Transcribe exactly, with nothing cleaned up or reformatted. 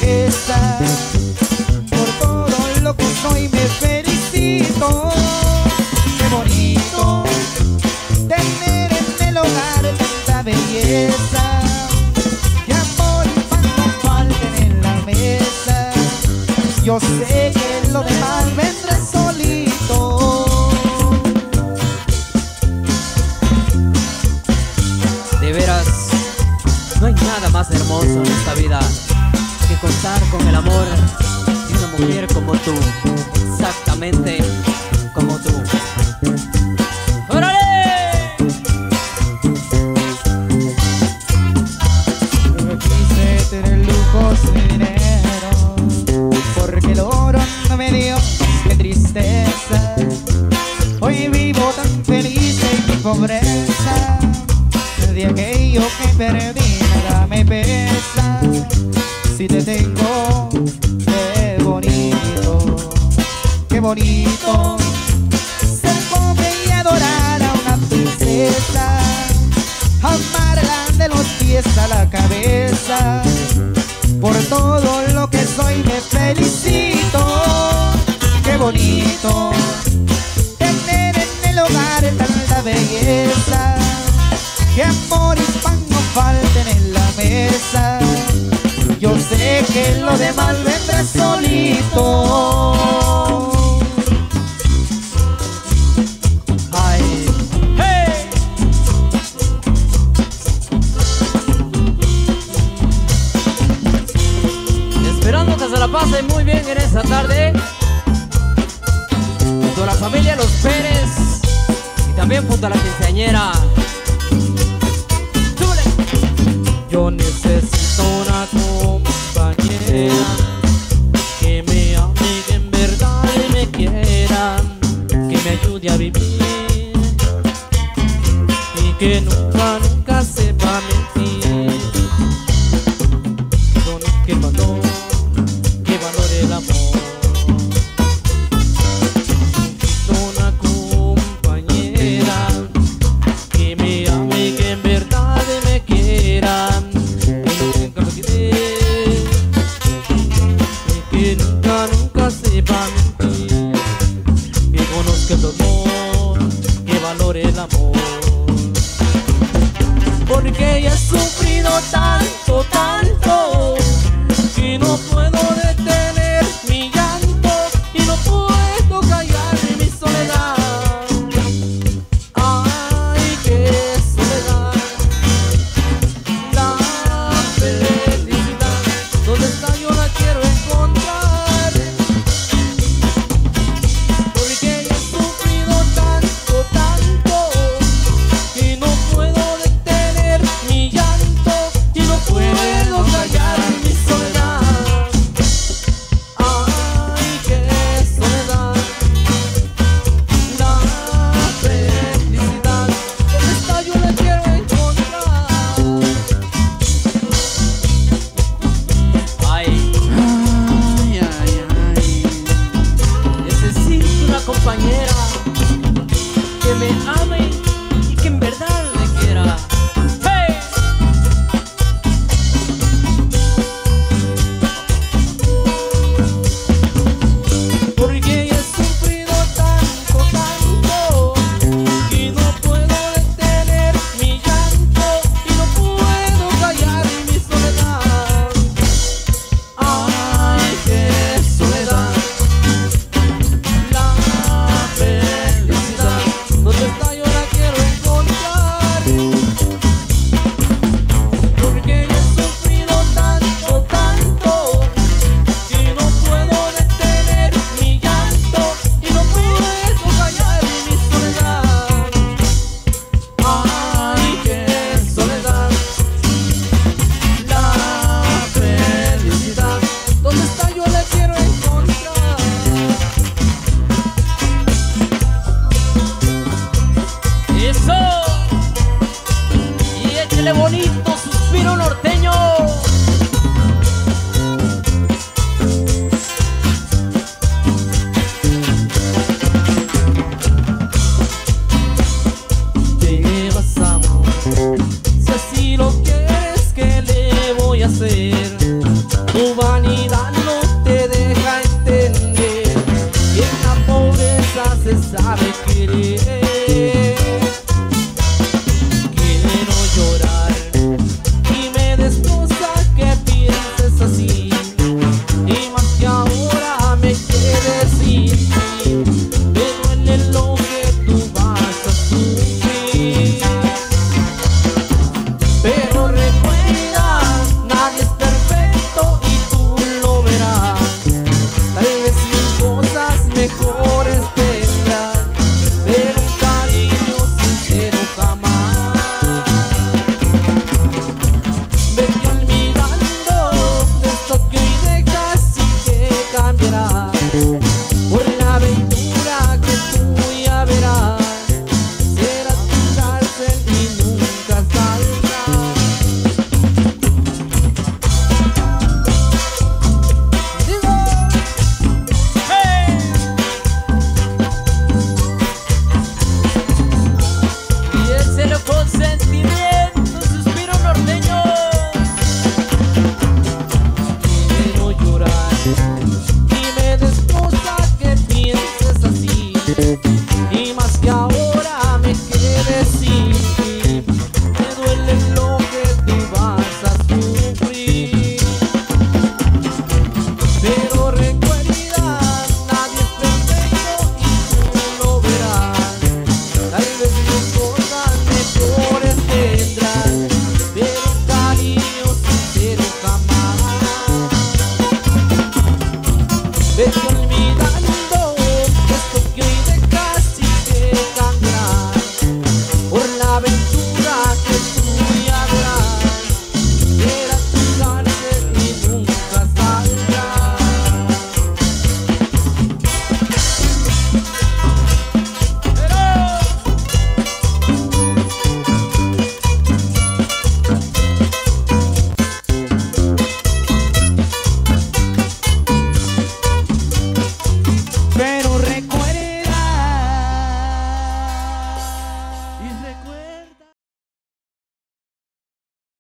belleza. Por todo lo que soy me felicito. Qué bonito tener en el hogar tanta belleza. Que amor y pan no falten en la mesa. Yo sé que lo demás vendrá solito. De veras, no hay nada más hermoso en esta vida que contar con el amor de una mujer como tú, exactamente como tú. ¡Órale! Yo quise tener lujos y dinero, porque el oro no me dio, qué tristeza. Hoy vivo tan feliz en mi pobreza. De aquello que perdí nada me pesa. Si te tengo, qué bonito, qué bonito ser pobre y adorar a una princesa, amarla de los pies a la cabeza. Por todo lo que soy me felicito. Qué bonito tener en el hogar tanta belleza. Que amor y pan no falten en la mesa. Yo sé que lo demás vendrá solito. ¡Ay! ¡Hey! Esperando que se la pasen muy bien en esta tarde junto a la familia Los Pérez y también junto a la quinceañera. Yo necesito una compañera que me ame, que en verdad me quiera, que me ayude a vivir y que nunca, nunca sepa mentir. Que valor, que valore el amor. Una compañera que me ame, que en verdad me quiera, que nunca, nunca sepa mentir, que conozca el dolor, que valore el amor. Porque ella ha sufrido tanto, tanto, que no puedo detener mi llanto y no puedo callar mi soledad. Ay, qué soledad. La felicidad, ¿dónde está? Yo la quiero encontrar. Porque ella ha sufrido tanto, tanto, que no puedo detener mi llanto y no puedo callar mi soledad. Thank